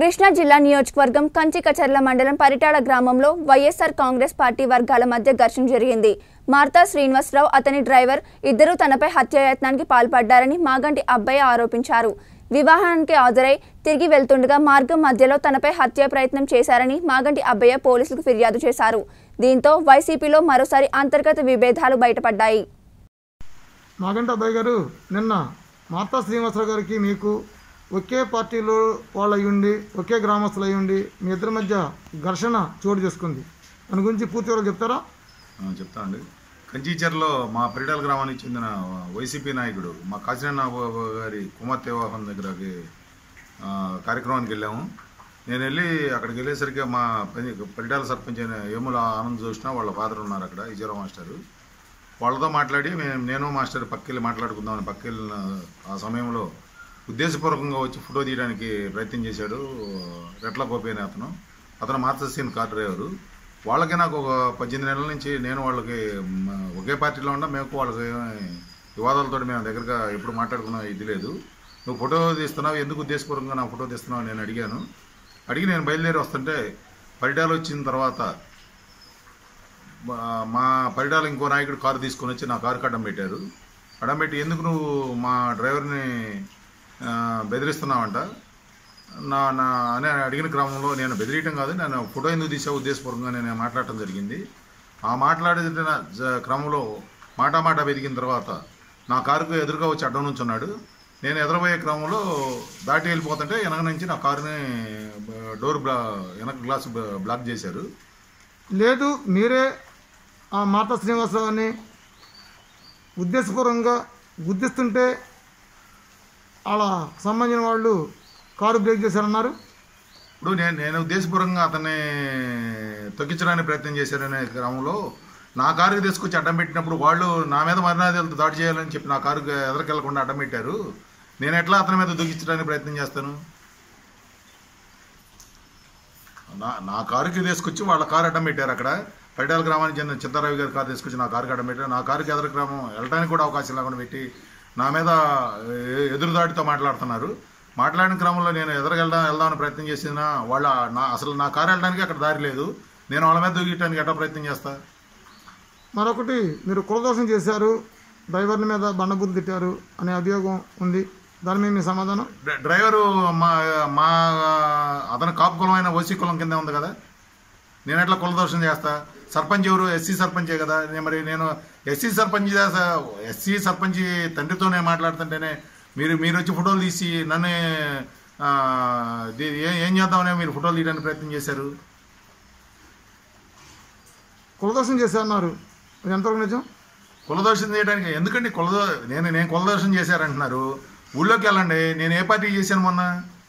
కృష్ణా జిల్లా నియోజకవర్గం కంచికచర్ల మండలం పరిటాల గ్రామంలో వైఎస్ఆర్ కాంగ్రెస్ పార్టీ వర్గాల మధ్య ఘర్షణ జరిగింది. మార్తా శ్రీనివాసరావు అతని డ్రైవర్ ఇద్దరూ తనపై హత్యాయత్నానికి పాల్పడ్డారని మాగంటి అబ్బయ్య ఆరోపించారు. వివాహానికి హాజరై తిరిగి వెళ్తుండగా మార్గం మధ్యలో తనపై హత్య ప్రయత్నం చేశారని మాగంటి అబ్బయ్య పోలీసులకు ఫిర్యాదు చేశారు. దీంతో వైసీపీలో మరోసారి అంతర్గత విభేదాలు బయటపడ్డాయి. మాగంటి అబ్బయ్య గారు, నిన్న మార్తా శ్రీనివాసరావు గారికి మీకు ఒకే పార్టీలో వాళ్ళు అయ్యుండి ఒకే గ్రామస్తులు అయ్యుండి మీ ఇద్దరి మధ్య ఘర్షణ చోటు చేసుకుంది. దాని గురించి పూర్తి వివరాలు చెప్తారా? చెప్తా అండి. కంచిచర్లో మా పరిటాల గ్రామానికి చెందిన వైసీపీ నాయకుడు మా కాశీనారాయణ గారి కుమార్తె వివాహం దగ్గరకి కార్యక్రమానికి వెళ్ళాము. నేను వెళ్ళి అక్కడికి వెళ్ళేసరికి మా పరిటాల సర్పంచ్ అయిన ఏముల ఆనంద్ చూసిన వాళ్ళ ఫాదర్ ఉన్నారు అక్కడ, ఇజరావు మాస్టరు. వాళ్ళతో మాట్లాడి నేను మాస్టర్ పక్కెళ్ళి మాట్లాడుకుందామని పక్కెళ్ళిన ఆ సమయంలో ఉద్దేశపూర్వకంగా వచ్చి ఫోటో తీయడానికి ప్రయత్నం చేశాడు రెట్ల గోపి అనే అతను మార్తసీన్ కార్ డ్రైవరు. వాళ్ళకి నాకు ఒక 18 నెలల నుంచి నేను వాళ్ళకి ఒకే పార్టీలో ఉన్నా మేము వాళ్ళకి వివాదాలతో మేము దగ్గరగా ఎప్పుడు మాట్లాడుకున్నా ఇది లేదు. నువ్వు ఫోటో తీస్తున్నావు, ఎందుకు ఉద్దేశపూర్వకంగా నా ఫోటో తీస్తున్నావు నేను అడిగాను. నేను బయలుదేరి వస్తుంటే పరిటాలు వచ్చిన తర్వాత మా పరిటాలు ఇంకో నాయకుడు కారు తీసుకొని వచ్చి నా కారుకి అడ్డం పెట్టారు. అడ్డం పెట్టి ఎందుకు నువ్వు మా డ్రైవర్ని బెదిరిస్తున్నావంట నా అని అడిగిన క్రమంలో నేను బెదిరియటం కాదు, నేను ఫోటో ఎందుకు తీసే ఉద్దేశపూర్వకంగా నేను మాట్లాడటం జరిగింది. ఆ మాట్లాడిన క్రమంలో మాట వెతికిన తర్వాత నా కారుకు ఎదురుగా వచ్చి అడ్డం నుంచి ఉన్నాడు. నేను ఎదురబోయే క్రమంలో దాటి వెళ్ళిపోతుంటే వెనక నుంచి నా కారుని డోర్ వెనక గ్లాస్ బ్లాక్ చేశారు. లేదు, మీరే ఆ మార్తా శ్రీనివాసరావుని ఉద్దేశపూర్వకంగా గుర్తిస్తుంటే అలా సంబంధించిన వాళ్ళు కారు బ్రేక్ చేశారన్నారు. ఇప్పుడు నేను ఉద్దేశపూర్వకంగా అతన్ని తొక్కించడానికి ప్రయత్నం చేశారనే క్రమంలో నా కారుకి తీసుకొచ్చి అడ్డం పెట్టినప్పుడు వాళ్ళు నా మీద మరణాదాలతో దాడి చేయాలని చెప్పి నా కారుకి ఎదరికెళ్లకుండా అడ్డం పెట్టారు. నేను ఎట్లా అతని మీద దూకించడానికి ప్రయత్నం చేస్తాను? నా కారుకి తీసుకొచ్చి వాళ్ళ కారు అడ్డం పెట్టారు. అక్కడ పరిటాల గ్రామానికి చెందిన చింతారావి గారి కారు తీసుకొచ్చి నా కారుకి అడ్డం పెట్టారు. నా కారుకి ఎదురు గ్రామం వెళ్ళడానికి కూడా అవకాశం లేకుండా పెట్టి నా మీద ఎదురుదాడితో మాట్లాడుతున్నారు. మాట్లాడిన క్రమంలో నేను వెళ్దామని ప్రయత్నం చేసిన వాళ్ళ అసలు నా కారు వెళ్ళడానికి అక్కడ దారి లేదు. నేను వాళ్ళ మీద దూకియడానికి ఎట్లా ప్రయత్నం చేస్తా? మరొకటి, మీరు కులదోషం చేశారు, డ్రైవర్ల మీద బండబూతులు తిట్టారు అనే అభియోగం ఉంది. దాని మీద మీ సమాధానం? డ్రైవరు మా అతను కాపు కులం అయిన ఓసీ కులం కింద ఉంది కదా, నేను ఎట్లా కులదోషం చేస్తా? సర్పంచ్ ఎవరు? ఎస్సీ సర్పంచే కదా. మరి నేను ఎస్సీ సర్పంచ్ తండ్రితోనే మాట్లాడుతుంటేనే మీరు వచ్చి ఫోటోలు తీసి నన్ను ఏం చేద్దామనే మీరు ఫోటోలు తీయడానికి ప్రయత్నం చేశారు. కులదోషం చేశారన్నారు, ఎంతవరకు నిజం? కులదోషం చేయడానికి ఎందుకండి? నేను కులదోషం చేశారంటున్నారు. ఊళ్ళోకి వెళ్ళండి, నేను ఏ పార్టీ చేశాను మొన్న?